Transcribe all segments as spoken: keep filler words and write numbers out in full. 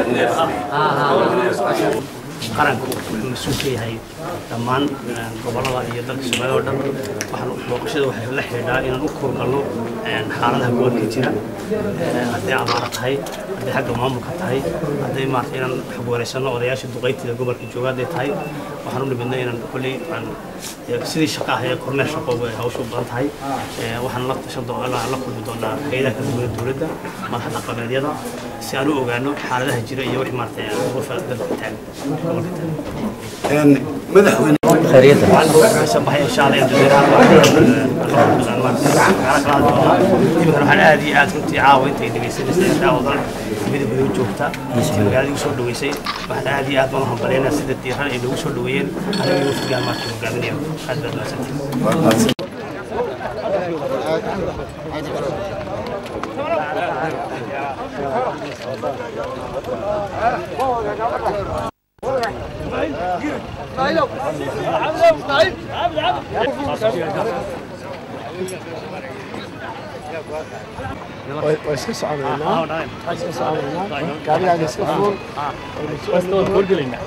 qaranku wuxuu mas'uul ka yahay dhammaan gobolada iyo dalka Soomaaliya oo dhan waxaan booqashada waxay la xiriirtaa inaan u koorgalno xaaladaha gobolka jira haddii abaar tahay haddii xagga maamulka tahay haddii maartay inaan xog wareysano odayaasha duqeydida gobolka jooga haddii tahay waxaan u dhibnay inaan kulli sidii shaqo ah ee kormeer shaqo ay hawshu badan tahay waxaan la tashan doonaa la kulmi doonaa hay'adaha kala duwan dawladda madaxda dhaqameedyada si aan u ogaano xaaladaha jira iyo wixii maartay uga faa'iido tahay ان مدحوين خيريته صباحيه ان شاء الله waxaan aad iyo aad runtii caawa intay dhageysanaysaa daawada midab ay joogta magaalada soo dhaweysay waxaan aad iyo aad u hambalyeynaa sida diiran ay lagu soo dhaweeyeen aniga iyo fiigan ma ku gaabinayo aad baad maasantiin ويسكس عملنا ويسكس عملنا قال يعني يسكسون ويسكسون كل لنا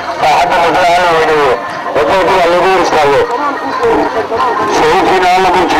شهيد فينا الله